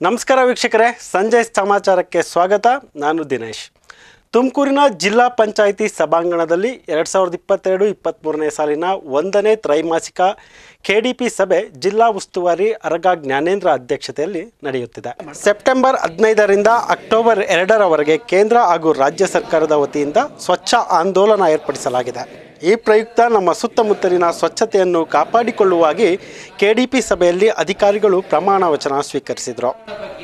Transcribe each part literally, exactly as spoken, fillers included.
ನಮಸ್ಕಾರ ವೀಕ್ಷಕರೇ, ಸಂಜೆ ಸಮಾಚಾರಕ್ಕೆ ಸ್ವಾಗತ. ನಾನು ದಿನೇಶ್. ತುಮಕೂರಿನ ಜಿಲ್ಲಾ ಪಂಚಾಯಿತಿ ಸಭಾಂಗಣದಲ್ಲಿ ಎರಡು ಸಾವಿರದ ಇಪ್ಪತ್ತೆರಡು ಇಪ್ಪತ್ತ್ಮೂರನೇ ಸಾಲಿನ ಒಂದನೇ ತ್ರೈಮಾಸಿಕ ಕೆಡಿಪಿ ಸಭೆ ಜಿಲ್ಲಾ ಉಸ್ತುವಾರಿ ಅರಗ ಜ್ಞಾನೇಂದ್ರ ಅಧ್ಯಕ್ಷತೆಯಲ್ಲಿ ನಡೆಯುತ್ತಿದೆ. ಸೆಪ್ಟೆಂಬರ್ ಹದಿನೈದರಿಂದ ಅಕ್ಟೋಬರ್ ಎರಡರವರೆಗೆ ಕೇಂದ್ರ ಹಾಗೂ ರಾಜ್ಯ ಸರ್ಕಾರದ ವತಿಯಿಂದ ಸ್ವಚ್ಛ ಆಂದೋಲನ ಏರ್ಪಡಿಸಲಾಗಿದೆ. ಈ ಪ್ರಯುಕ್ತ ನಮ್ಮ ಸುತ್ತಮುತ್ತಲಿನ ಸ್ವಚ್ಛತೆಯನ್ನು ಕಾಪಾಡಿಕೊಳ್ಳುವಾಗಿ ಕೆಡಿಪಿ ಸಭೆಯಲ್ಲಿ ಅಧಿಕಾರಿಗಳು ಪ್ರಮಾಣ ವಚನ ಸ್ವೀಕರಿಸಿದರು.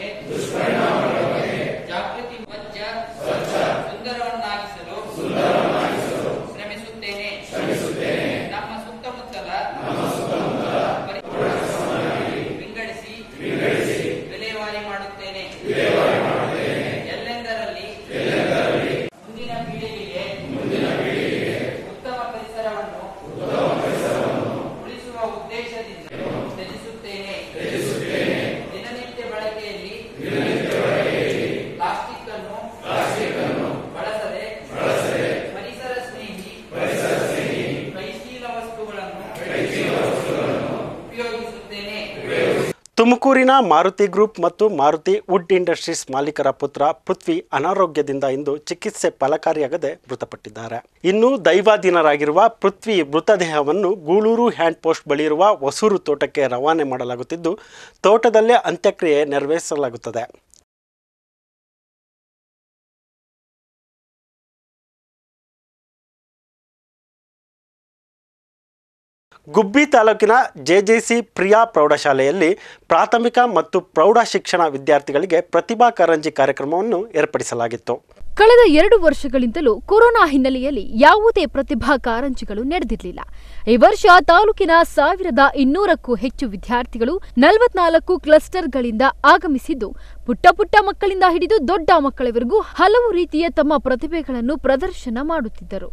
ತುಮಕೂರಿನ ಮಾರುತಿ ಗ್ರೂಪ್ ಮತ್ತು ಮಾರುತಿ ವುಡ್ ಇಂಡಸ್ಟ್ರೀಸ್ ಮಾಲೀಕರ ಪುತ್ರ ಪೃಥ್ವಿ ಅನಾರೋಗ್ಯದಿಂದ ಇಂದು ಚಿಕಿತ್ಸೆ ಫಲಕಾರಿಯಾಗದೆ ಮೃತಪಟ್ಟಿದ್ದಾರೆ. ಇನ್ನು ದೈವಾಧೀನರಾಗಿರುವ ಪೃಥ್ವಿ ಮೃತದೇಹವನ್ನು ಗೂಳೂರು ಹ್ಯಾಂಡ್ ಪೋಸ್ಟ್ ಬಳಿ ಇರುವ ಹೊಸೂರು ತೋಟಕ್ಕೆ ರವಾನೆ ಮಾಡಲಾಗುತ್ತಿದ್ದು, ತೋಟದಲ್ಲೇ ಅಂತ್ಯಕ್ರಿಯೆ ನೆರವೇರಿಸಲಾಗುತ್ತದೆ. ಗುಬ್ಬಿ ತಾಲೂಕಿನ ಜೆಜೆಸಿ ಪ್ರಿಯಾ ಪ್ರೌಢಶಾಲೆಯಲ್ಲಿ ಪ್ರಾಥಮಿಕ ಮತ್ತು ಪ್ರೌಢ ಶಿಕ್ಷಣ ವಿದ್ಯಾರ್ಥಿಗಳಿಗೆ ಪ್ರತಿಭಾ ಕಾರಂಜಿ ಕಾರ್ಯಕ್ರಮವನ್ನು ಏರ್ಪಡಿಸಲಾಗಿತ್ತು. ಕಳೆದ ಎರಡು ವರ್ಷಗಳಿಂದಲೂ ಕೊರೋನಾ ಹಿನ್ನೆಲೆಯಲ್ಲಿ ಯಾವುದೇ ಪ್ರತಿಭಾ ಕಾರಂಜಿಗಳು ನಡೆದಿರಲಿಲ್ಲ. ಈ ವರ್ಷ ತಾಲೂಕಿನ ಸಾವಿರದ ಇನ್ನೂರಕ್ಕೂ ಹೆಚ್ಚು ವಿದ್ಯಾರ್ಥಿಗಳು ನಲವತ್ನಾಲ್ಕು ಕ್ಲಸ್ಟರ್ಗಳಿಂದ ಆಗಮಿಸಿದ್ದು, ಪುಟ್ಟ ಪುಟ್ಟ ಮಕ್ಕಳಿಂದ ಹಿಡಿದು ದೊಡ್ಡ ಮಕ್ಕಳವರೆಗೂ ಹಲವು ರೀತಿಯ ತಮ್ಮ ಪ್ರತಿಭೆಗಳನ್ನು ಪ್ರದರ್ಶನ ಮಾಡುತ್ತಿದ್ದರು.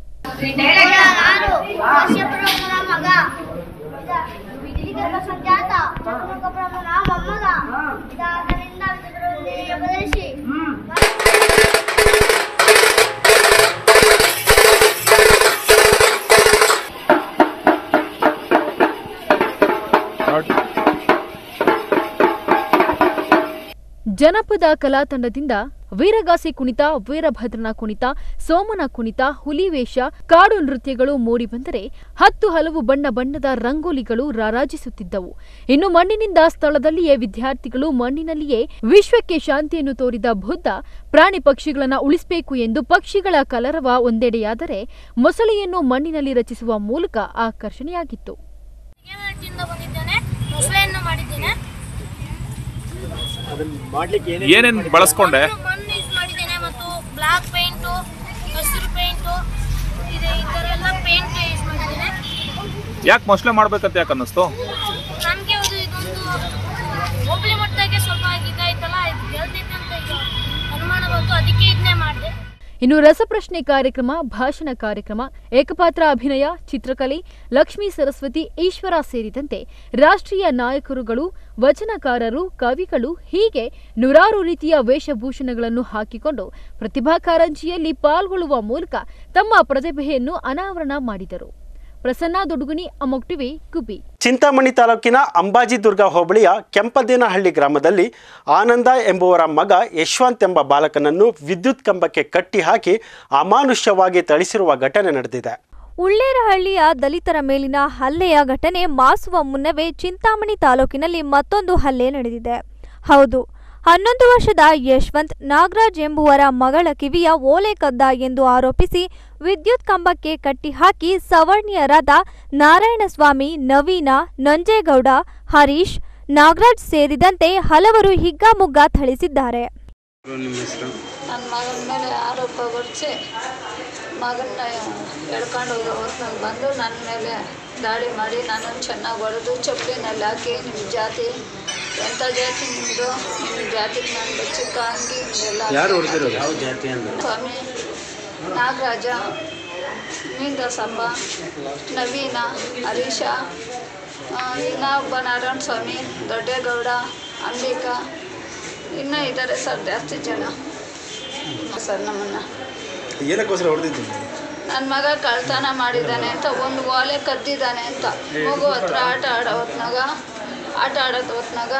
ಜನಪದ ಕಲಾ ತಂಡದಿಂದ ವೀರಗಾಸೆ ಕುಣಿತ, ವೀರಭದ್ರನ ಕುಣಿತ, ಸೋಮನ ಕುಣಿತ, ಹುಲಿವೇಷ, ಕಾಡು ನೃತ್ಯಗಳು ಮೂಡಿಬಂದರೆ ಹತ್ತು ಹಲವು ಬಣ್ಣ ಬಣ್ಣದ ರಂಗೋಲಿಗಳು ರಾರಾಜಿಸುತ್ತಿದ್ದವು. ಇನ್ನು ಮಣ್ಣಿನಿಂದ ಸ್ಥಳದಲ್ಲಿಯೇ ವಿದ್ಯಾರ್ಥಿಗಳು ಮಣ್ಣಿನಲ್ಲಿಯೇ ವಿಶ್ವಕ್ಕೆ ಶಾಂತಿಯನ್ನು ತೋರಿದ ಬುದ್ಧ ಪ್ರಾಣಿ ಪಕ್ಷಿಗಳನ್ನು ಉಳಿಸಬೇಕು ಎಂದು ಪಕ್ಷಿಗಳ ಕಲರವ ಒಂದೆಡೆಯಾದರೆ ಮೊಸಳೆಯನ್ನು ಮಣ್ಣಿನಲ್ಲಿ ರಚಿಸುವ ಮೂಲಕ ಆಕರ್ಷಣೆಯಾಗಿತ್ತು. ಏನೇನು ಬಳಸ್ಕೊಂಡೆ? ಮತ್ತು ಬ್ಲಾಕ್ ಪೇಂಟು, ಹಸಿರು ಪೇಂಟು, ಇದೆ ಈ ಥರ ಎಲ್ಲ ಪೇಂಟ್ ಯೂಸ್ ಮಾಡಿದ್ದೇನೆ. ಯಾಕೆ ಮೊಸಳೆ ಮಾಡ್ಬೇಕಂತ ಯಾಕೆ ಅನ್ನಿಸ್ತು? ನನಗೆ ಅದು ಇದೊಂದು ಹೋಬಳಿ ಮಟ್ಟಕ್ಕೆ ಸ್ವಲ್ಪ ಇದಾಯ್ತಲ್ಲ, ಇದು ಗೆಲ್ತೈತೆ ಅಂತ ಈಗ ಅನುಮಾನ ಬಂತು, ಅದಕ್ಕೆ ಇದನ್ನೇ ಮಾಡಿದೆ. ಇನ್ನು ರಸಪ್ರಶ್ನೆ ಕಾರ್ಯಕ್ರಮ, ಭಾಷಣ ಕಾರ್ಯಕ್ರಮ, ಏಕಪಾತ್ರ ಅಭಿನಯ, ಚಿತ್ರಕಲೆ, ಲಕ್ಷ್ಮೀ ಸರಸ್ವತಿ, ಈಶ್ವರ ಸೇರಿದಂತೆ ರಾಷ್ಟ್ರೀಯ ನಾಯಕರುಗಳು, ವಚನಕಾರರು, ಕವಿಗಳು ಹೀಗೆ ನೂರಾರು ರೀತಿಯ ವೇಷಭೂಷಣಗಳನ್ನು ಹಾಕಿಕೊಂಡು ಪ್ರತಿಭಾ ಕಾರಂಜಿಯಲ್ಲಿ ಪಾಲ್ಗೊಳ್ಳುವ ಮೂಲಕ ತಮ್ಮ ಪ್ರತಿಭೆಯನ್ನು ಅನಾವರಣ ಮಾಡಿದರು. ಪ್ರಸನ್ನ ದೊಡ್ಗುನಿ, ಅಮೋಕ್ ಟಿವಿ, ಗುಬ್ಬಿ. ಚಿಂತಾಮಣಿ ತಾಲೂಕಿನ ಅಂಬಾಜಿದುರ್ಗ ಹೋಬಳಿಯ ಕೆಂಪದೇನಹಳ್ಳಿ ಗ್ರಾಮದಲ್ಲಿ ಆನಂದ ಎಂಬುವರ ಮಗ ಯಶವಂತ್ ಎಂಬ ಬಾಲಕನನ್ನು ವಿದ್ಯುತ್ ಕಂಬಕ್ಕೆ ಕಟ್ಟಿ ಹಾಕಿ ಅಮಾನುಷ್ಯವಾಗಿ ಥಳಿಸಿರುವ ಘಟನೆ ನಡೆದಿದೆ. ಉಳ್ಳೇರಹಳ್ಳಿಯ ದಲಿತರ ಮೇಲಿನ ಹಲ್ಲೆಯ ಘಟನೆ ಮಾಸುವ ಮುನ್ನವೇ ಚಿಂತಾಮಣಿ ತಾಲೂಕಿನಲ್ಲಿ ಮತ್ತೊಂದು ಹಲ್ಲೆ ನಡೆದಿದೆ. ಹೌದು, ಹನ್ನೊಂದು ವರ್ಷದ ಯಶವಂತ್ ನಾಗರಾಜ್ ಎಂಬುವರ ಮಗಳ ಕಿವಿಯ ಓಲೆ ಕದ್ದ ಎಂದು ಆರೋಪಿಸಿ ವಿದ್ಯುತ್ ಕಂಬಕ್ಕೆ ಕಟ್ಟಿ ಹಾಕಿ ಸವರ್ಣೀಯರಾದ ನಾರಾಯಣಸ್ವಾಮಿ, ನವೀನ, ನಂಜೇಗೌಡ, ಹರೀಶ್, ನಾಗರಾಜ್ ಸೇರಿದಂತೆ ಹಲವರು ಹಿಗ್ಗಾಮುಗ್ಗಾ ಥಳಿಸಿದ್ದಾರೆ. ನನ್ನ ಮಗನ ಮೇಲೆ ಆರೋಪ ಹೊರಿಸಿ ಮಗನ್ನ ಎಳ್ಕೊಂಡು ಹೋಗೋ ಹೊತ್ತಿನಲ್ಲಿ ಬಂದು ನನ್ನ ಮೇಲೆ ದಾಳಿ ಮಾಡಿ ನನ್ನನ್ನು ಚೆನ್ನಾಗಿ ಹೊಡೆದು ಚಪ್ಪಲಿನಲ್ಲಿ ಹಾಕಿ ನಿಮ್ಮ ಜಾತಿ ಎಂಥ ಜಾತಿ ನಿಮ್ಮದು, ನಿಮ್ಮ ಜಾತಿಗೆ ನಾನು ಬಚ್ಚಿಕ್ಕ ಹಂಗೆ ಹಿಂಗೆಲ್ಲ. ಯಾರು ಹೊಡೆದಿರೋದು? ಯಾವ ಜಾತಿ ಅಂದ್ರೆ? ಸ್ವಾಮಿ, ನಾಗರಾಜ, ಮೀಂದಸಪ್ಪ, ನವೀನ, ಹರೀಶ, ಇನ್ನೂ ಒಬ್ಬ ನಾರಾಯಣ ಸ್ವಾಮಿ, ದೊಡ್ಡೇಗೌಡ, ಅಂಬಿಕಾ, ಇನ್ನೂ ಇದ್ದಾರೆ ಸರ್ ಜಾಸ್ತಿ ಜನ ಸರ್. ನಮ್ಮನ್ನು ಏನಕ್ಕೋಸ್ಕರ ಹೊಡೆದಿದ್ದು? ನನ್ನ ಮಗ ಕಳ್ತನ ಮಾಡಿದ್ದಾನೆ ಅಂತ, ಒಂದು ಓಲೆ ಕದ್ದಿದ್ದಾನೆ ಅಂತ. ಮಗು ಹತ್ರ ಆಟ ಆಡೋ ಹೊತ್ನಾಗ ಆಟ ಆಡೋದು ಹೊತ್ನಾಗ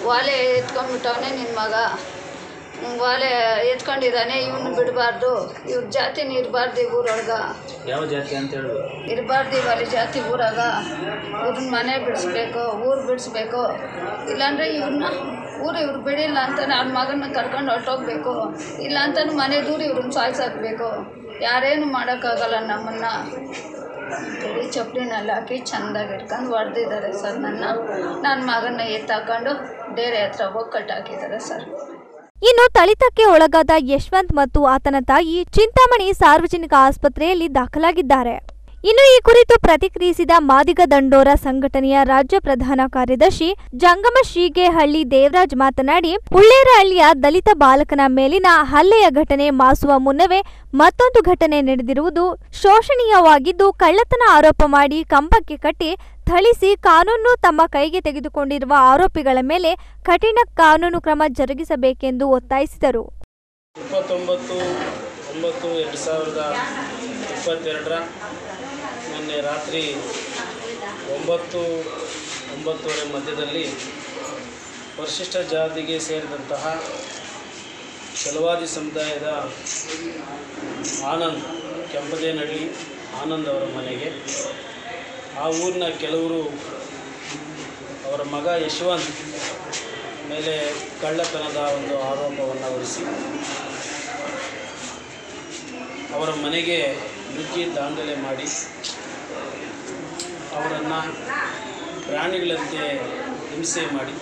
ವಾಲೆ ಎತ್ಕೊಂಡ್ಬಿಟ್ಟವನೇ ನಿನ್ನ ಮಗ, ವಾಲೆ ಎತ್ಕೊಂಡಿದ್ದಾನೆ, ಇವನು ಬಿಡಬಾರ್ದು, ಇವ್ರ ಜಾತಿನ ಇರಬಾರ್ದು ಈ ಊರೊಳಗೆ, ಯಾವ ಜಾತಿ ಅಂತ ಹೇಳಿ ಇರಬಾರ್ದು ಇವಾಗ ಜಾತಿ ಊರಾಗ, ಇವ್ರನ್ನ ಮನೆ ಬಿಡಿಸ್ಬೇಕು, ಊರು ಬಿಡಿಸ್ಬೇಕು, ಇಲ್ಲಾಂದರೆ ಇವ್ರನ್ನ ಊರು ಇವ್ರು ಬಿಡಿಲ್ಲ ಅಂತ ಅವ್ರ ಮಗನ ಕರ್ಕೊಂಡು ಹೊರಟೋಗ್ಬೇಕು, ಇಲ್ಲ ಅಂತಲೂ ಮನೆ ದೂರ ಇವ್ರನ್ನ ಸಾಯಿಸಾಕಬೇಕು, ಯಾರೇನು ಮಾಡೋಕ್ಕಾಗಲ್ಲ ನಮ್ಮನ್ನು ಅಂತೇಳಿ ಚಪ್ಪಲಿನಲ್ಲಿ ಹಾಕಿ ಚೆಂದಾಗಿ ಇಟ್ಕೊಂಡು ಹೊಡೆದಿದ್ದಾರೆ ಸರ್. ನನ್ನ ನನ್ನ ಮಗನ ಎತ್ತಾಕೊಂಡು ಡೇರೆ ಹತ್ರ ಹೋಗಿ ಕಟ್ಟಾಕಿದ್ದಾರೆ ಸರ್. ಇನ್ನು ಥಳಿತಕ್ಕೆ ಒಳಗಾದ ಯಶವಂತ್ ಮತ್ತು ಆತನ ತಾಯಿ ಚಿಂತಾಮಣಿ ಸಾರ್ವಜನಿಕ ಆಸ್ಪತ್ರೆಯಲ್ಲಿ ದಾಖಲಾಗಿದ್ದಾರೆ. ಇನ್ನು ಈ ಕುರಿತು ಪ್ರತಿಕ್ರಿಯಿಸಿದ ಮಾದಿಗ ದಂಡೋರ ಸಂಘಟನೆಯ ರಾಜ್ಯ ಪ್ರಧಾನ ಕಾರ್ಯದರ್ಶಿ ಜಂಗಮ ಶ್ರೀಗೇಹಳ್ಳಿ ದೇವರಾಜ್ ಮಾತನಾಡಿ, ಉಳ್ಳೇರಹಳ್ಳಿಯ ದಲಿತ ಬಾಲಕನ ಮೇಲಿನ ಹಲ್ಲೆಯ ಘಟನೆ ಮಾಸುವ ಮುನ್ನವೇ ಮತ್ತೊಂದು ಘಟನೆ ನಡೆದಿರುವುದು ಶೋಷಣೀಯವಾಗಿದ್ದು, ಕಳ್ಳತನ ಆರೋಪ ಮಾಡಿ ಕಂಬಕ್ಕೆ ಕಟ್ಟಿ ಥಳಿಸಿ ಕಾನೂನು ತಮ್ಮ ಕೈಗೆ ತೆಗೆದುಕೊಂಡಿರುವ ಆರೋಪಿಗಳ ಮೇಲೆ ಕಠಿಣ ಕಾನೂನು ಕ್ರಮ ಜರುಗಿಸಬೇಕೆಂದು ಒತ್ತಾಯಿಸಿದರು. ಇಪ್ಪತ್ತೊಂಬತ್ತು ಒಂಬತ್ತು ಎರಡು ಸಾವಿರದ ಇಪ್ಪತ್ತೆರಡರ ನಿನ್ನೆ ರಾತ್ರಿ ಒಂಬತ್ತು ಒಂಬತ್ತುವರೆ ಮಧ್ಯದಲ್ಲಿ ಪರಿಶಿಷ್ಟ ಜಾತಿಗೆ ಸೇರಿದಂತಹ ಚಲವಾದಿ ಸಮುದಾಯದ ಆನಂದ್ ಕೆಂಪದೇನಹಳ್ಳಿ ಆನಂದ್ ಅವರ ಮನೆಗೆ ಆ ಊರಿನ ಕೆಲವರು ಅವರ ಮಗ ಯಶವಂತ್ ಮೇಲೆ ಕಳ್ಳತನದ ಒಂದು ಆರೋಪವನ್ನು ಹೊರಿಸಿ ಅವರ ಮನೆಗೆ ನುಗ್ಗಿ ದಾಂಧಲೆ ಮಾಡಿ ಅವರನ್ನು ಪ್ರಾಣಿಗಳಂತೆ ಹಿಂಸೆ ಮಾಡಿ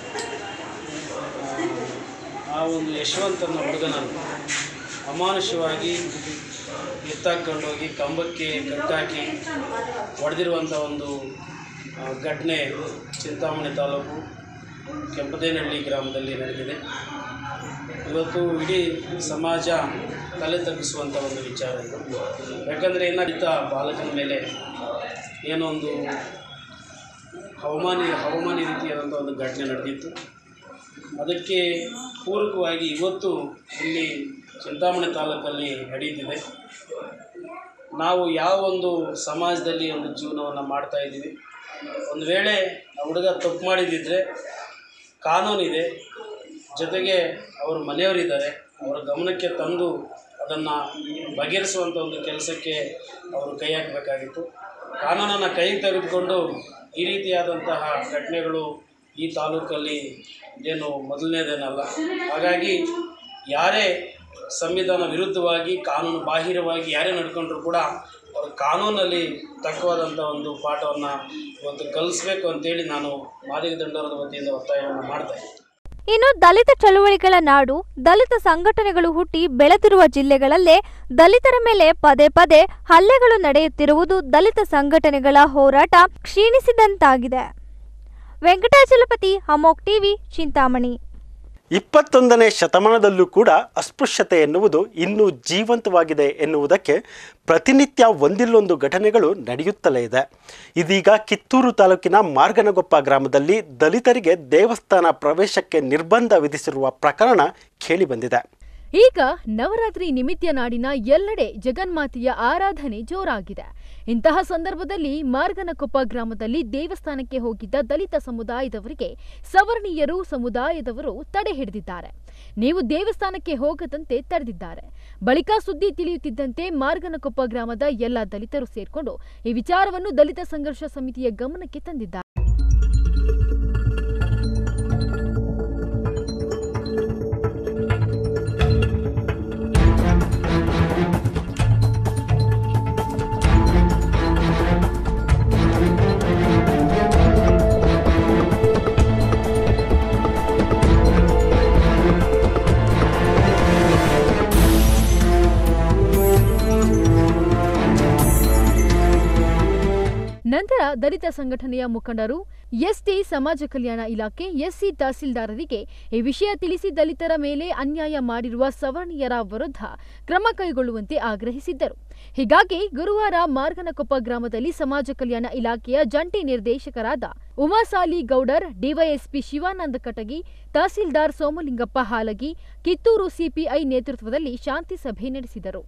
ಆ ಒಂದು ಯಶವಂತನ ಹುಡುಗನನ್ನು ಅಮಾನುಷವಾಗಿ ಎತ್ತಾಕೊಂಡೋಗಿ ಕಂಬಕ್ಕೆ ಕಟ್ಟಾಕಿ ಹೊಡೆದಿರುವಂಥ ಒಂದು ಘಟನೆ ಚಿಂತಾಮಣಿ ತಾಲೂಕು ಕೆಂಪದೇನಹಳ್ಳಿ ಗ್ರಾಮದಲ್ಲಿ ನಡೆದಿದೆ. ಇವತ್ತು ಇಡೀ ಸಮಾಜ ತಲೆ ತಗ್ಗಿಸುವಂಥ ಒಂದು ವಿಚಾರ ಇದು. ಯಾಕಂದರೆ ಏನಾಗಿತ್ತ ಬಾಲಕನ ಮೇಲೆ ಏನೋ ಒಂದು ಹವಾಮಾನ ಹವಾಮಾನ ರೀತಿಯಾದಂಥ ಒಂದು ಘಟನೆ ನಡೆದಿತ್ತು. ಅದಕ್ಕೆ ಪೂರಕವಾಗಿ ಇವತ್ತು ಇಲ್ಲಿ ಚಿಂತಾಮಣಿ ತಾಲೂಕಲ್ಲಿ ನಡೆಯುತ್ತಿದೆ. ನಾವು ಯಾವ ಒಂದು ಸಮಾಜದಲ್ಲಿ ಒಂದು ಜೀವನವನ್ನು ಮಾಡ್ತಾ ಇದ್ದೀವಿ, ಒಂದು ವೇಳೆ ಆ ಹುಡುಗ ತಪ್ಪು ಮಾಡಿದ್ದಿದ್ರೆ ಕಾನೂನಿದೆ, ಜೊತೆಗೆ ಅವ್ರ ಮನೆಯವರಿದ್ದಾರೆ, ಅವರ ಗಮನಕ್ಕೆ ತಂದು ಅದನ್ನು ಬಗೆಹರಿಸುವಂಥ ಒಂದು ಕೆಲಸಕ್ಕೆ ಅವರು ಕೈ ಹಾಕಬೇಕಾಗಿತ್ತು. ಕಾನೂನನ್ನು ಕೈಗೆ ತೆಗೆದುಕೊಂಡು ಈ ರೀತಿಯಾದಂತಹ ಘಟನೆಗಳು ಈ ತಾಲೂಕಲ್ಲಿ ಏನು ಮೊದಲನೇದೇನಲ್ಲ. ಹಾಗಾಗಿ ಯಾರೇ ಸಂವಿಧಾನ ವಿರುದ್ಧವಾಗಿ ಕಾನೂನು ಬಾಹಿರವಾಗಿ ಯಾರೇ ನಡ್ಕೊಂಡ್ರೂ ಕೂಡ ಅವರು ಕಾನೂನಲ್ಲಿ ತಕ್ಕವಾದಂಥ ಒಂದು ಪಾಠವನ್ನು ಇವತ್ತು ಕಲಿಸ್ಬೇಕು ಅಂತೇಳಿ ನಾನು ಮಾದಿಗ ದಂಡೋರದ ವತಿಯಿಂದ ಒತ್ತಾಯವನ್ನು ಮಾಡ್ತಾಯಿದ್ದೀನಿ. ಇನ್ನು ದಲಿತ ಚಳುವಳಿಗಳ ನಾಡು, ದಲಿತ ಸಂಘಟನೆಗಳು ಹುಟ್ಟಿ ಬೆಳೆದಿರುವ ಜಿಲ್ಲೆಗಳಲ್ಲೇ ದಲಿತರ ಮೇಲೆ ಪದೇ ಪದೇ ಹಲ್ಲೆಗಳು ನಡೆಯುತ್ತಿರುವುದು ದಲಿತ ಸಂಘಟನೆಗಳ ಹೋರಾಟ ಕ್ಷೀಣಿಸಿದಂತಾಗಿದೆ. ವೆಂಕಟಾಚಲಪತಿ, ಅಮೋಕ್ ಟಿವಿ, ಚಿಂತಾಮಣಿ. ಇಪ್ಪತ್ತೊಂದನೇ ಶತಮಾನದಲ್ಲೂ ಕೂಡ ಅಸ್ಪೃಶ್ಯತೆ ಎನ್ನುವುದು ಇನ್ನೂ ಜೀವಂತವಾಗಿದೆ ಎನ್ನುವುದಕ್ಕೆ ಪ್ರತಿನಿತ್ಯ ಒಂದಿಲ್ಲೊಂದು ಘಟನೆಗಳು ನಡೆಯುತ್ತಲೇ ಇದೆ. ಇದೀಗ ಕಿತ್ತೂರು ತಾಲೂಕಿನ ಮಾರ್ಗನಗೊಪ್ಪ ಗ್ರಾಮದಲ್ಲಿ ದಲಿತರಿಗೆ ದೇವಸ್ಥಾನ ಪ್ರವೇಶಕ್ಕೆ ನಿರ್ಬಂಧ ವಿಧಿಸಿರುವ ಪ್ರಕರಣ ಕೇಳಿಬಂದಿದೆ. ಈಗ ನವರಾತ್ರಿ ನಿಮಿತ್ತ ನಾಡಿನ ಎಲ್ಲೆಡೆ ಜಗನ್ಮಾತೆಯ ಆರಾಧನೆ ಜೋರಾಗಿದೆ. ಇಂತಹ ಸಂದರ್ಭದಲ್ಲಿ ಮಾರ್ಗನಕೊಪ್ಪ ಗ್ರಾಮದಲ್ಲಿ ದೇವಸ್ಥಾನಕ್ಕೆ ಹೋಗಿದ್ದ ದಲಿತ ಸಮುದಾಯದವರಿಗೆ ಸವರ್ಣೀಯರು ಸಮುದಾಯದವರು ತಡೆ ಹಿಡಿದಿದ್ದಾರೆ. ನೀವು ದೇವಸ್ಥಾನಕ್ಕೆ ಹೋಗದಂತೆ ತಡೆದಿದ್ದಾರೆ. ಬಳಿಕ ಸುದ್ದಿ ತಿಳಿಯುತ್ತಿದ್ದಂತೆ ಮಾರ್ಗನಕೊಪ್ಪ ಗ್ರಾಮದ ಎಲ್ಲ ದಲಿತರು ಸೇರ್ಕೊಂಡು ಈ ವಿಚಾರವನ್ನು ದಲಿತ ಸಂಘರ್ಷ ಸಮಿತಿಯ ಗಮನಕ್ಕೆ ತಂದಿದ್ದಾರೆ. ನಂತರ ದಲಿತ ಸಂಘಟನೆಯ ಮುಖಂಡರು ಎಸ್ಟಿ ಸಮಾಜ ಕಲ್ಯಾಣ ಇಲಾಖೆ ಎಸ್ಸಿ ತಹಸೀಲ್ದಾರರಿಗೆ ಈ ವಿಷಯ ತಿಳಿಸಿ ದಲಿತರ ಮೇಲೆ ಅನ್ಯಾಯ ಮಾಡಿರುವ ಸವರ್ಣೀಯರ ವಿರುದ್ಧ ಕ್ರಮ ಕೈಗೊಳ್ಳುವಂತೆ ಆಗ್ರಹಿಸಿದ್ದರು. ಹೀಗಾಗಿ ಗುರುವಾರ ಮಾರ್ಗನಕೊಪ್ಪ ಗ್ರಾಮದಲ್ಲಿ ಸಮಾಜ ಕಲ್ಯಾಣ ಇಲಾಖೆಯ ಜಂಟಿ ನಿರ್ದೇಶಕರಾದ ಉಮಾಸಾಲಿ ಗೌಡರ್, ಡಿವೈಎಸ್ಪಿ ಶಿವಾನಂದ ಕಟಗಿ, ತಹಸೀಲ್ದಾರ್ ಸೋಮಲಿಂಗಪ್ಪ ಹಾಲಗಿ, ಕಿತ್ತೂರು ಸಿಪಿಐ ನೇತೃತ್ವದಲ್ಲಿ ಶಾಂತಿ ಸಭೆ ನಡೆಸಿದರು.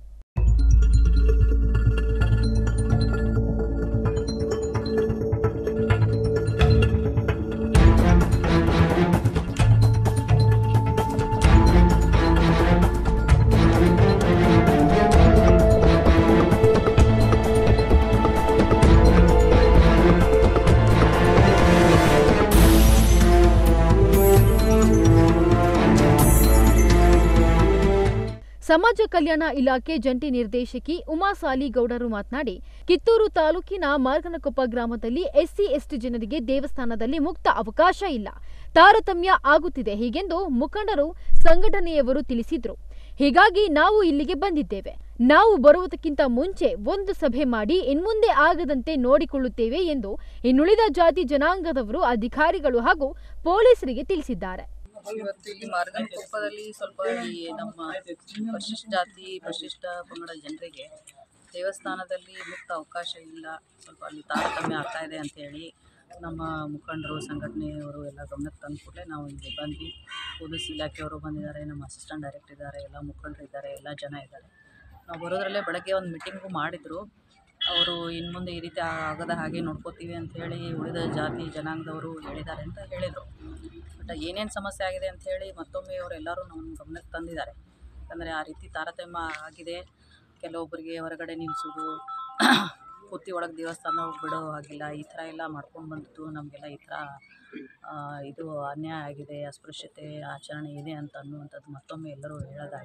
ಸಮಾಜ ಕಲ್ಯಾಣ ಇಲಾಖೆ ಜಂಟಿ ನಿರ್ದೇಶಕಿ ಉಮಾ ಸಾಲಿಗೌಡರು ಮಾತನಾಡಿ, ಕಿತ್ತೂರು ತಾಲೂಕಿನ ಮಾರ್ಗನಕೊಪ್ಪ ಗ್ರಾಮದಲ್ಲಿ ಎಸ್ಸಿ ಎಸ್ಟಿ ಜನರಿಗೆ ದೇವಸ್ಥಾನದಲ್ಲಿ ಮುಕ್ತ ಅವಕಾಶ ಇಲ್ಲ, ತಾರತಮ್ಯ ಆಗುತ್ತಿದೆ ಹೀಗೆಂದು ಮುಖಂಡರು ಸಂಘಟನೆಯವರು ತಿಳಿಸಿದ್ರು. ಹೀಗಾಗಿ ನಾವು ಇಲ್ಲಿಗೆ ಬಂದಿದ್ದೇವೆ. ನಾವು ಬರುವುದಕ್ಕಿಂತ ಮುಂಚೆ ಒಂದು ಸಭೆ ಮಾಡಿ ಇನ್ಮುಂದೆ ಆಗದಂತೆ ನೋಡಿಕೊಳ್ಳುತ್ತೇವೆ ಎಂದು ಇನ್ನುಳಿದ ಜಾತಿ ಜನಾಂಗದವರು ಅಧಿಕಾರಿಗಳು ಹಾಗೂ ಪೊಲೀಸರಿಗೆ ತಿಳಿಸಿದ್ದಾರೆ. ಇವತ್ತು ಇಲ್ಲಿ ಮಾರ್ಗನಕೊಪ್ಪದಲ್ಲಿ ಸ್ವಲ್ಪ ಈ ನಮ್ಮ ಪರಿಶಿಷ್ಟ ಜಾತಿ ಪರಿಶಿಷ್ಟ ಪಂಗಡ ಜನರಿಗೆ ದೇವಸ್ಥಾನದಲ್ಲಿ ಮುಕ್ತ ಅವಕಾಶ ಇಲ್ಲ, ಸ್ವಲ್ಪ ಅಲ್ಲಿ ತಾರತಮ್ಯ ಆಗ್ತಾ ಇದೆ ಅಂತೇಳಿ ನಮ್ಮ ಮುಖಂಡರು ಸಂಘಟನೆಯವರು ಎಲ್ಲ ಗಮನಕ್ಕೆ ತಂದ ಕೂಡಲೇ ನಾವು ಇಲ್ಲಿ ಬಂದ್ವಿ. ಪೊಲೀಸ್ ಇಲಾಖೆಯವರು ಬಂದಿದ್ದಾರೆ, ನಮ್ಮ ಅಸಿಸ್ಟೆಂಟ್ ಡೈರೆಕ್ಟರ್ ಇದ್ದಾರೆ, ಎಲ್ಲ ಮುಖಂಡರು ಇದ್ದಾರೆ, ಎಲ್ಲ ಜನ ಇದ್ದಾರೆ. ನಾವು ಬರೋದ್ರಲ್ಲೇ ಬೆಳಗ್ಗೆ ಒಂದು ಮೀಟಿಂಗು ಮಾಡಿದರು. ಅವರು ಇನ್ನು ಮುಂದೆ ಈ ರೀತಿ ಆಗದ ಹಾಗೆ ನೋಡ್ಕೋತೀವಿ ಅಂಥೇಳಿ ಉಳಿದ ಜಾತಿ ಜನಾಂಗದವರು ಹೇಳಿದ್ದಾರೆ ಅಂತ ಹೇಳಿದರು. ಬಟ್ ಏನೇನು ಸಮಸ್ಯೆ ಆಗಿದೆ ಅಂಥೇಳಿ ಮತ್ತೊಮ್ಮೆ ಅವರೆಲ್ಲರೂ ನಮ್ಮ ಗಮನಕ್ಕೆ ತಂದಿದ್ದಾರೆ. ಯಾಕಂದರೆ ಆ ರೀತಿ ತಾರತಮ್ಯ ಆಗಿದೆ. ಕೆಲವೊಬ್ಬರಿಗೆ ಹೊರಗಡೆ ನಿಲ್ಲಿಸೋದು, ಪೂರ್ತಿ ಒಳಗೆ ದೇವಸ್ಥಾನ ಬಿಡೋ ಹಾಗಿಲ್ಲ, ಈ ಥರ ಎಲ್ಲ ಮಾಡ್ಕೊಂಡು ಬಂದಿದ್ದು ನಮಗೆಲ್ಲ ಈ ಥರ ಇದು ಅನ್ಯಾಯ ಆಗಿದೆ, ಅಸ್ಪೃಶ್ಯತೆ ಆಚರಣೆ ಇದೆ ಅಂತ ಅನ್ನುವಂಥದ್ದು ಮತ್ತೊಮ್ಮೆ ಎಲ್ಲರೂ ಹೇಳಿದಾಗ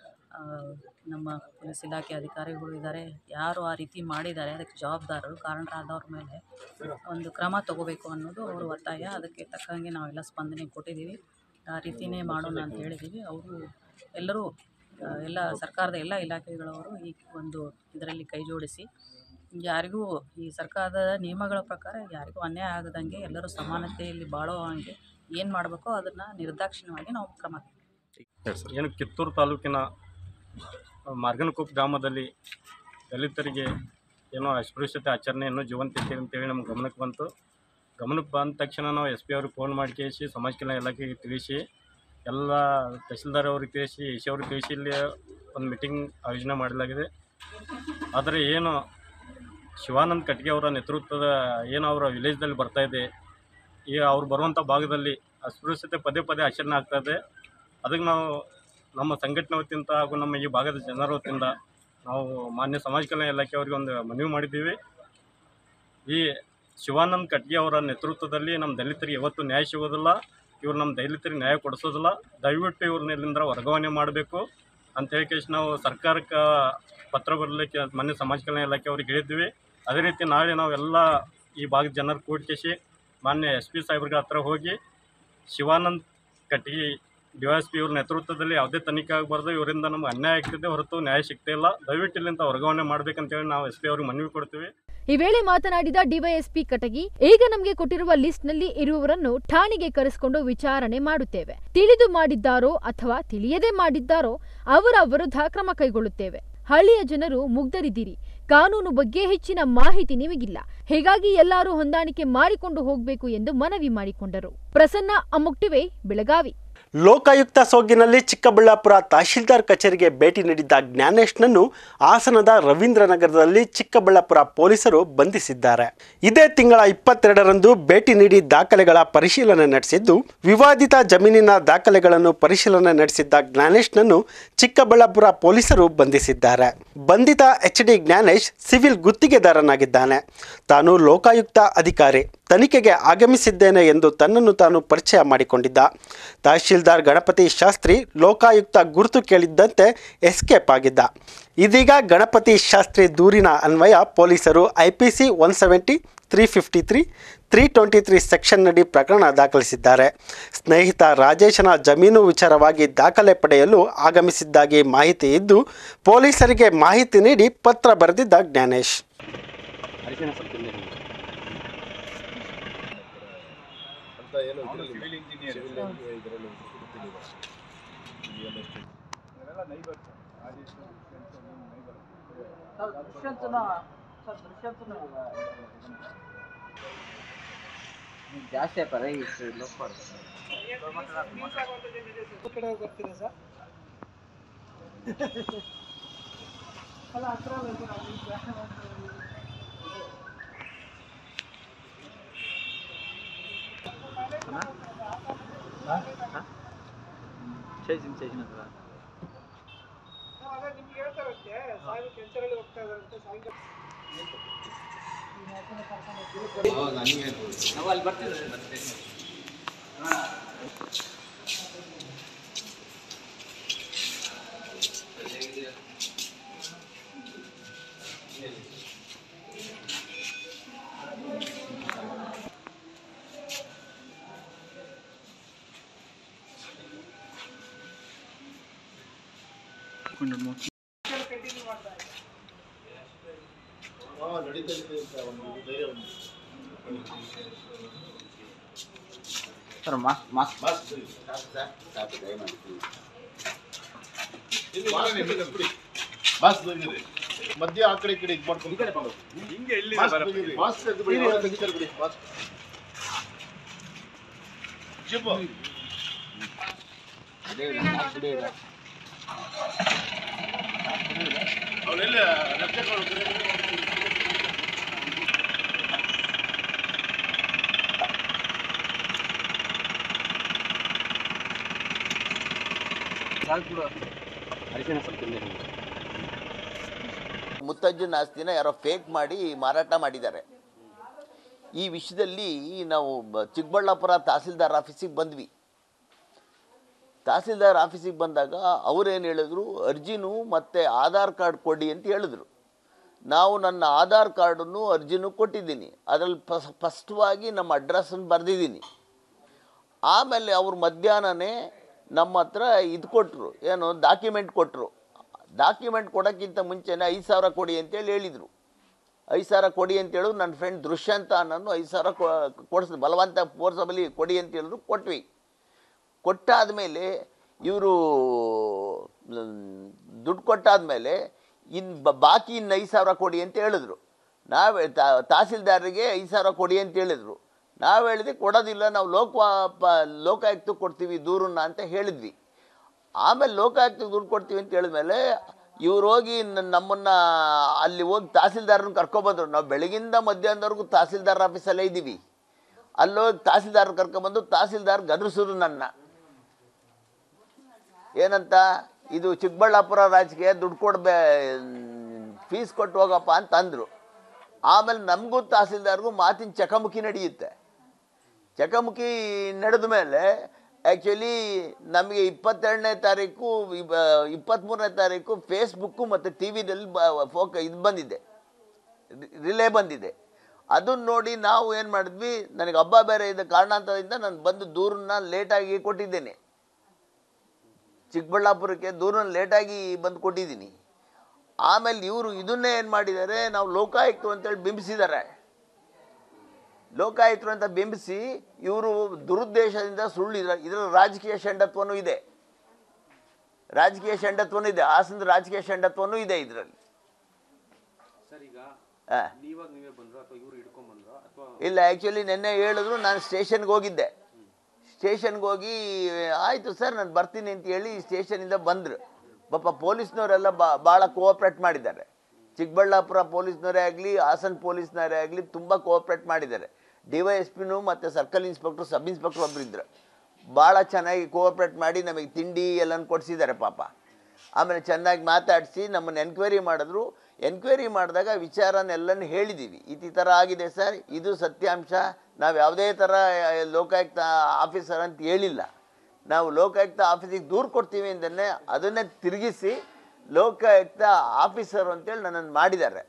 ನಮ್ಮ ಪೊಲೀಸ್ ಇಲಾಖೆ ಅಧಿಕಾರಿಗಳು ಇದ್ದಾರೆ, ಯಾರು ಆ ರೀತಿ ಮಾಡಿದ್ದಾರೆ ಅದಕ್ಕೆ ಜವಾಬ್ದಾರರು ಕಾರಣರಾದವ್ರ ಮೇಲೆ ಒಂದು ಕ್ರಮ ತಗೋಬೇಕು ಅನ್ನೋದು ಅವರು ಒತ್ತಾಯ. ಅದಕ್ಕೆ ತಕ್ಕಂಗೆ ನಾವೆಲ್ಲ ಸ್ಪಂದನೆ ಕೊಟ್ಟಿದ್ದೀವಿ. ಆ ರೀತಿಯೇ ಮಾಡೋಣ ಅಂತ ಹೇಳಿದ್ದೀವಿ. ಅವರು ಎಲ್ಲರೂ ಎಲ್ಲ ಸರ್ಕಾರದ ಎಲ್ಲ ಇಲಾಖೆಗಳವರು ಈ ಒಂದು ಇದರಲ್ಲಿ ಕೈ ಜೋಡಿಸಿ ಯಾರಿಗೂ ಈ ಸರ್ಕಾರದ ನಿಯಮಗಳ ಪ್ರಕಾರ ಯಾರಿಗೂ ಅನ್ಯಾಯ ಆಗದಂಗೆ ಎಲ್ಲರೂ ಸಮಾನತೆಯಲ್ಲಿ ಬಾಳೋ ಹಾಗೆ ಏನು ಮಾಡಬೇಕೋ ಅದನ್ನು ನಿರ್ದಾಕ್ಷಿಣ್ಯವಾಗಿ ನಾವು ಕ್ರಮ ಏನು ಕಿತ್ತೂರು ತಾಲೂಕಿನ ಮಾರ್ಗನಕೊಪ್ಪ ಗ್ರಾಮದಲ್ಲಿ ದಲಿತರಿಗೆ ಏನೋ ಅಸ್ಪೃಶ್ಯತೆ ಆಚರಣೆಯನ್ನು ಜೀವಂತಿದೆ ಅಂತೇಳಿ ನಮ್ಗೆ ಗಮನಕ್ಕೆ ಬಂತು. ಗಮನಕ್ಕೆ ಬಂದ ತಕ್ಷಣ ನಾವು ಎಸ್ ಪಿ ಅವ್ರಿಗೆ ಫೋನ್ ಮಾಡಿ ಕೇಳಿಸಿ ಸಮಾಜ ಕಲ್ಯಾಣ ಇಲಾಖೆಗೆ ತಿಳಿಸಿ ಎಲ್ಲ ತಹಸೀಲ್ದಾರ್ ಅವ್ರಿಗೆ ತಿಳಿಸಿ ಎ ಸಿ ಅವ್ರಿಗೆ ತಿಳಿಸಿ ಇಲ್ಲಿ ಒಂದು ಮೀಟಿಂಗ್ ಆಯೋಜನೆ ಮಾಡಲಾಗಿದೆ. ಆದರೆ ಏನು ಶಿವಾನಂದ್ ಕಟ್ಗೆ ಅವರ ನೇತೃತ್ವದ ಏನು ಅವರ ವಿಲೇಜ್ದಲ್ಲಿ ಬರ್ತಾಯಿದೆ, ಈಗ ಅವ್ರು ಬರುವಂಥ ಭಾಗದಲ್ಲಿ ಅಸ್ಪೃಶ್ಯತೆ ಪದೇ ಪದೇ ಆಚರಣೆ ಆಗ್ತಾಯಿದೆ. ಅದಕ್ಕೆ ನಾವು ನಮ್ಮ ಸಂಘಟನೆ ವತಿಯಿಂದ ಹಾಗೂ ನಮ್ಮ ಈ ಭಾಗದ ಜನರ ವತಿಯಿಂದ ನಾವು ಮಾನ್ಯ ಸಮಾಜ ಕಲ್ಯಾಣ ಇಲಾಖೆಯವರಿಗೆ ಒಂದು ಮನವಿ ಮಾಡಿದ್ದೀವಿ. ಈ ಶಿವಾನಂದ್ ಕಟ್ಗೆ ಅವರ ನೇತೃತ್ವದಲ್ಲಿ ನಮ್ಮ ದಲಿತರಿಗೆ ಯಾವತ್ತೂ ನ್ಯಾಯ ಸಿಗೋದಿಲ್ಲ, ಇವ್ರು ನಮ್ಮ ದಲಿತರಿಗೆ ನ್ಯಾಯ ಕೊಡಿಸೋದಿಲ್ಲ. ದಯವಿಟ್ಟು ಇವ್ರನ್ನ ಇಲ್ಲಿಂದ ವರ್ಗಾವಣೆ ಮಾಡಬೇಕು ಅಂತೇಳಿ ಕೇಳಿ ನಾವು ಸರ್ಕಾರಕ್ಕೆ ಪತ್ರ ಬರಲಿಕ್ಕೆ ಮಾನ್ಯ ಸಮಾಜ ಕಲ್ಯಾಣ ಇಲಾಖೆಯವ್ರಿಗೆ ಹೇಳಿದ್ವಿ. ಅದೇ ರೀತಿ ನಾಳೆ ನಾವೆಲ್ಲ ಈ ಭಾಗದ ಜನರು ಕೂಡಿಸಿ ಮಾನ್ಯ ಎಸ್ ಪಿ ಸಾಹೇಬ್ರಿಗೆ ಹತ್ರ ಹೋಗಿ ಶಿವಾನಂದ್ ಕಟ್ಗೆ ಡಿ ವೈ ಎಸ್ ಪಿ ಇವ್ರ ನೇತೃತ್ವದಲ್ಲಿ ಯಾವುದೇ ತನಿಖೆ ಆಗಬಾರ್ದು, ಇವರಿಂದ ನಮ್ಗೆ ಅನ್ಯಾಯ ಆಗ್ತಿದೆ ಹೊರತು ನ್ಯಾಯ ಸಿಗ್ತಾ ಇಲ್ಲ, ದಯವಿಟ್ಟು ಇಲ್ಲಿಂದ ವರ್ಗಾವಣೆ ಮಾಡಬೇಕಂತೇಳಿ ನಾವು ಎಸ್ ಪಿ ಅವ್ರಿಗೆ ಮನವಿ ಕೊಡ್ತೀವಿ. ಈ ವೇಳೆ ಮಾತನಾಡಿದ ಡಿವೈಎಸ್ಪಿ ಕಟಗಿ, ಈಗ ನಮಗೆ ಕೊಟ್ಟಿರುವ ಲಿಸ್ಟ್ ನಲ್ಲಿ ಇರುವವರನ್ನು ಠಾಣೆಗೆ ಕರೆಸಿಕೊಂಡು ವಿಚಾರಣೆ ಮಾಡುತ್ತೇವೆ. ತಿಳಿದು ಮಾಡಿದ್ದಾರೋ ಅಥವಾ ತಿಳಿಯದೆ ಮಾಡಿದ್ದಾರೋ ಅವರ ವಿರುದ್ಧ ಕ್ರಮ ಕೈಗೊಳ್ಳುತ್ತೇವೆ. ಹಳ್ಳಿಯ ಜನರು ಮುಗ್ಧರಿದ್ದೀರಿ, ಕಾನೂನು ಬಗ್ಗೆ ಹೆಚ್ಚಿನ ಮಾಹಿತಿ ನಿಮಗಿಲ್ಲ, ಹೀಗಾಗಿ ಎಲ್ಲರೂ ಹೊಂದಾಣಿಕೆ ಮಾಡಿಕೊಂಡು ಹೋಗಬೇಕು ಎಂದು ಮನವಿ ಮಾಡಿಕೊಂಡರು. ಪ್ರಸನ್ನ ಅಮೋಕ್ ಟಿವಿ, ಬೆಳಗಾವಿ. ಲೋಕಾಯುಕ್ತ ಸೋಗಿನಲ್ಲಿ ಚಿಕ್ಕಬಳ್ಳಾಪುರ ತಹಶೀಲ್ದಾರ್ ಕಚೇರಿಗೆ ಭೇಟಿ ನೀಡಿದ್ದ ಜ್ಞಾನೇಶ್ನನ್ನು ಹಾಸನದ ರವೀಂದ್ರನಗರದಲ್ಲಿ ಚಿಕ್ಕಬಳ್ಳಾಪುರ ಪೊಲೀಸರು ಬಂಧಿಸಿದ್ದಾರೆ. ಇದೇ ತಿಂಗಳ ಇಪ್ಪತ್ತೆರಡರಂದು ಭೇಟಿ ನೀಡಿ ದಾಖಲೆಗಳ ಪರಿಶೀಲನೆ ನಡೆಸಿದ್ದು, ವಿವಾದಿತ ಜಮೀನಿನ ದಾಖಲೆಗಳನ್ನು ಪರಿಶೀಲನೆ ನಡೆಸಿದ್ದ ಜ್ಞಾನೇಶ್ನನ್ನು ಚಿಕ್ಕಬಳ್ಳಾಪುರ ಪೊಲೀಸರು ಬಂಧಿಸಿದ್ದಾರೆ. ಬಂಧಿತ ಎಚ್ ಡಿ ಜ್ಞಾನೇಶ್ ಸಿವಿಲ್ ಗುತ್ತಿಗೆದಾರನಾಗಿದ್ದಾನೆ. ತಾನು ಲೋಕಾಯುಕ್ತ ಅಧಿಕಾರಿ, ತನಿಖೆಗೆ ಆಗಮಿಸಿದ್ದೇನೆ ಎಂದು ತನ್ನನ್ನು ತಾನು ಪರಿಚಯ ಮಾಡಿಕೊಂಡಿದ್ದ. ತಹಶೀಲ್ದಾರ್ ಗಣಪತಿ ಶಾಸ್ತ್ರಿ ಲೋಕಾಯುಕ್ತ ಗುರುತು ಕೇಳಿದ್ದಂತೆ ಎಸ್ಕೇಪ್ ಆಗಿದ್ದ. ಇದೀಗ ಗಣಪತಿ ಶಾಸ್ತ್ರಿ ದೂರಿನ ಅನ್ವಯ ಪೊಲೀಸರು I P C one seventy three fifty three three twenty three ಸೆಕ್ಷನ್ನಡಿ ಪ್ರಕರಣ ದಾಖಲಿಸಿದ್ದಾರೆ. ಸ್ನೇಹಿತ ರಾಜೇಶನ ಜಮೀನು ವಿಚಾರವಾಗಿ ದಾಖಲೆ ಪಡೆಯಲು ಆಗಮಿಸಿದ್ದಾಗಿ ಮಾಹಿತಿ ಇದ್ದು, ಪೊಲೀಸರಿಗೆ ಮಾಹಿತಿ ನೀಡಿ ಪತ್ರ ಬರೆದಿದ್ದ ಜ್ಞಾನೇಶ್. ಜಾಸ್ತಿ ಆಗ್ತಾರೆ చేసిన చేసిన ನಾವು ಅಲ್ಲಿ ಬರ್ತೀವಿ ಬರ್ತೀವಿ ಸರ್ ಮಾಸ್ಕ್ ಮಾಸ್ಕ್ ಮಾಸ್ಕ್ ಮಧ್ಯ ಆ ಕಡೆ ಈ ಕಡೆ ಇದು ಮಾಡ್ಕೊಂಡು ಹಿಂಗೆ ಎಲ್ಲಿ ಮಾಸ್ಕ್ ತೆಗೆದು ಬಿಡಿ ಬಿಡಿ ಮಾಸ್ಕ್ ಜಿಪ್ ಅವರೆಲ್ಲ ಮುತ್ತಜ್ಜನ ಆಸ್ತಿನ ಯಾರೋ ಫೇಕ್ ಮಾಡಿ ಮಾರಾಟ ಮಾಡಿದ್ದಾರೆ. ಈ ವಿಷಯದಲ್ಲಿ ನಾವು ಚಿಕ್ಕಬಳ್ಳಾಪುರ ತಹಸೀಲ್ದಾರ್ ಆಫೀಸಿಗೆ ಬಂದ್ವಿ. ತಹಸೀಲ್ದಾರ್ ಆಫೀಸಿಗೆ ಬಂದಾಗ ಅವರೇನು ಹೇಳಿದ್ರು, ಅರ್ಜಿನೂ ಮತ್ತು ಆಧಾರ್ ಕಾರ್ಡ್ ಕೊಡಿ ಅಂತ ಹೇಳಿದ್ರು. ನಾವು ನನ್ನ ಆಧಾರ್ ಕಾರ್ಡನ್ನು ಅರ್ಜಿನೂ ಕೊಟ್ಟಿದ್ದೀನಿ, ಅದರಲ್ಲಿ ಸ್ಪಷ್ಟವಾಗಿ ನಮ್ಮ ಅಡ್ರೆಸ್ಸನ್ನು ಬರೆದಿದ್ದೀನಿ. ಆಮೇಲೆ ಅವರು ಮಧ್ಯಾಹ್ನನೇ ನಮ್ಮ ಹತ್ರ ಇದು ಕೊಟ್ಟರು, ಏನು ಡಾಕ್ಯುಮೆಂಟ್ ಕೊಟ್ಟರು. ಡಾಕ್ಯುಮೆಂಟ್ ಕೊಡೋಕ್ಕಿಂತ ಮುಂಚೆನೇ ಐದು ಸಾವಿರ ಕೊಡಿ ಅಂತೇಳಿ ಹೇಳಿದರು. ಐದು ಸಾವಿರ ಕೊಡಿ ಅಂತ ಹೇಳಿದ್ರು. ನನ್ನ ಫ್ರೆಂಡ್ ದುಷ್ಯಂತ ನಾನು ಐದು ಸಾವಿರ ಕೊಡಿಸಿದ್ರು, ಬಲವಂತ ಫೋರ್ಸಬಲಿ ಕೊಡಿ ಅಂತ ಹೇಳಿದ್ರು. ಕೊಟ್ವಿ. ಕೊಟ್ಟಾದಮೇಲೆ ಇವರು ದುಡ್ಡು ಕೊಟ್ಟಾದಮೇಲೆ ಇನ್ನು ಬಾಕಿ ಇನ್ನು ಐದು ಸಾವಿರ ಕೊಡಿ ಅಂತ ಹೇಳಿದ್ರು. ನಾವು ತಹಸೀಲ್ದಾರಿಗೆ ಐದು ಸಾವಿರ ಕೊಡಿ ಅಂತ ಹೇಳಿದರು. ನಾವು ಹೇಳಿದ್ವಿ ಕೊಡೋದಿಲ್ಲ, ನಾವು ಲೋಕ ಲೋಕಾಯುಕ್ತಕ್ಕೆ ಕೊಡ್ತೀವಿ ದೂರನ್ನ ಅಂತ ಹೇಳಿದ್ವಿ. ಆಮೇಲೆ ಲೋಕಾಯುಕ್ತಕ್ಕೆ ದುಡ್ಡು ಕೊಡ್ತೀವಿ ಅಂತ ಹೇಳಿದ್ಮೇಲೆ ಇವ್ರು ಹೋಗಿ ನಮ್ಮನ್ನು ಅಲ್ಲಿ ಹೋಗಿ ತಹಸೀಲ್ದಾರನ್ನ ಕರ್ಕೊಬಂದರು. ನಾವು ಬೆಳಗಿಂದ ಮಧ್ಯಾಹ್ನದವರೆಗೂ ತಹಸೀಲ್ದಾರ್ ಆಫೀಸಲ್ಲೇ ಇದ್ದೀವಿ. ಅಲ್ಲೋಗಿ ತಹಸೀಲ್ದಾರ್ ಕರ್ಕೊಬಂದು ತಹಸೀಲ್ದಾರ್ ಗದರಿಸಿದ್ರು ನನ್ನ. ಏನಂತ, ಇದು ಚಿಕ್ಕಬಳ್ಳಾಪುರ ರಾಜಕೀಯ, ದುಡ್ಡು ಕೊಡ್ಬೇ ಫೀಸ್ ಕೊಟ್ಟು ಹೋಗಪ್ಪ ಅಂತ ಅಂದರು. ಆಮೇಲೆ ನಮಗೂ ತಹಸೀಲ್ದಾರ್ಗೂ ಮಾತಿನ ಚಕಮುಕಿ ನಡೆಯುತ್ತೆ. ಚಕಮುಕಿ ನಡೆದ ಮೇಲೆ ಆ್ಯಕ್ಚುಲಿ ನಮಗೆ ಇಪ್ಪತ್ತೆರಡನೇ ತಾರೀಕು ಇಪ್ಪತ್ತ್ಮೂರನೇ ತಾರೀಕು ಫೇಸ್ಬುಕ್ಕು ಮತ್ತು ಟಿ ವಿನಲ್ಲಿ ಬ ಫೋಕ ಇದು ಬಂದಿದೆ, ರಿಲೇ ಬಂದಿದೆ. ಅದನ್ನು ನೋಡಿ ನಾವು ಏನು ಮಾಡಿದ್ವಿ, ನನಗೆ ಹಬ್ಬ ಬೇರೆ ಇದೆ ಕಾರಣಾಂತರದಿಂದ ನಾನು ಬಂದು ದೂರನ್ನ ಲೇಟಾಗಿ ಕೊಟ್ಟಿದ್ದೇನೆ. ಚಿಕ್ಕಬಳ್ಳಾಪುರಕ್ಕೆ ದೂರನ್ನ ಲೇಟಾಗಿ ಬಂದು ಕೊಟ್ಟಿದ್ದೀನಿ. ಆಮೇಲೆ ಇವರು ಇದನ್ನೇ ಏನು ಮಾಡಿದ್ದಾರೆ, ನಾವು ಲೋಕಾಯುಕ್ತರು ಅಂತೇಳಿ ಬಿಂಬಿಸಿದ್ದಾರೆ. ಲೋಕಾಯುಕ್ತರು ಅಂತ ಬಿಂಬಿಸಿ ಇವರು ದುರುದ್ದೇಶದಿಂದ ಸುಳ್ಳು ಇದರ ಇದರ ರಾಜಕೀಯ ಷಂಡತ್ವನೂ ಇದೆ, ರಾಜಕೀಯ ಷಂಡತ್ವನೂ ಇದೆ, ಹಾಸನದ ರಾಜಕೀಯ ಷಂಡತ್ವನೂ ಇದೆ ಇದರಲ್ಲಿ. ಇಲ್ಲ, ಆ್ಯಕ್ಚುಲಿ ನಿನ್ನೆ ಹೇಳಿದ್ರು, ನಾನು ಸ್ಟೇಷನ್ಗೆ ಹೋಗಿದ್ದೆ. ಸ್ಟೇಷನ್ಗೆ ಹೋಗಿ ಆಯಿತು ಸರ್ ನಾನು ಬರ್ತೀನಿ ಅಂತ ಹೇಳಿ ಸ್ಟೇಷನಿಂದ ಬಂದರು. ಪಾಪ ಪೊಲೀಸ್ನವರೆಲ್ಲ ಬಾ ಭಾಳ ಕೋಆಪ್ರೇಟ್ ಮಾಡಿದ್ದಾರೆ. ಚಿಕ್ಕಬಳ್ಳಾಪುರ ಪೊಲೀಸ್ನವರೇ ಆಗಲಿ, ಹಾಸನ ಪೊಲೀಸ್ನವರೇ ಆಗಲಿ ತುಂಬ ಕೋಆಪ್ರೇಟ್ ಮಾಡಿದ್ದಾರೆ. ಡಿ ವೈ ಎಸ್ ಪಿನೂ ಮತ್ತು ಸರ್ಕಲ್ ಇನ್ಸ್ಪೆಕ್ಟ್ರು, ಸಬ್ ಇನ್ಸ್ಪೆಕ್ಟ್ರು ಒಬ್ಬರು ಇದ್ದರು. ಭಾಳ ಚೆನ್ನಾಗಿ ಕೋಆಪ್ರೇಟ್ ಮಾಡಿ ನಮಗೆ ತಿಂಡಿ ಎಲ್ಲನೂ ಕೊಡಿಸಿದ್ದಾರೆ ಪಾಪ. ಆಮೇಲೆ ಚೆನ್ನಾಗಿ ಮಾತಾಡಿಸಿ ನಮ್ಮನ್ನು ಎನ್ಕ್ವೈರಿ ಮಾಡಿದ್ರು. ಎನ್ಕ್ವೈರಿ ಮಾಡಿದಾಗ ವಿಚಾರನೆಲ್ಲನೂ ಹೇಳಿದ್ದೀವಿ. ಈ ಥರ ಆಗಿದೆ ಸರ್, ಇದು ಸತ್ಯಾಂಶ. ನಾವು ಯಾವುದೇ ಥರ ಲೋಕಾಯುಕ್ತ ಆಫೀಸರ್ ಅಂತ ಹೇಳಿಲ್ಲ. ನಾವು ಲೋಕಾಯುಕ್ತ ಆಫೀಸಿಗೆ ದೂರು ಕೊಡ್ತೀವಿ ಅಂತಲೇ ಅದನ್ನೇ ತಿರುಗಿಸಿ ಲೋಕಾಯುಕ್ತ ಆಫೀಸರ್ ಅಂತೇಳಿ ನನ್ನನ್ನು ಮಾಡಿದ್ದಾರೆ.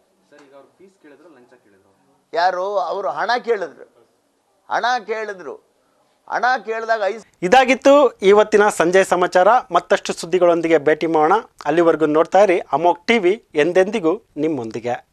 ಯಾರು ಅವರು ಹಣ ಕೇಳಿದ್ರು, ಹಣ ಕೇಳಿದ್ರು ಹಣ ಕೇಳಿದಾಗ ಐದು ಇದಾಗಿತ್ತು ಇವತ್ತಿನ ಸಂಜೆ ಸಮಾಚಾರ. ಮತ್ತಷ್ಟು ಸುದ್ದಿಗಳೊಂದಿಗೆ ಭೇಟಿ ಮಾಡೋಣ. ಅಲ್ಲಿವರೆಗೂ ನೋಡ್ತಾ ಇರಿ ಅಮೋಕ್ ಟಿವಿ, ಎಂದೆಂದಿಗೂ ನಿಮ್ಮೊಂದಿಗೆ.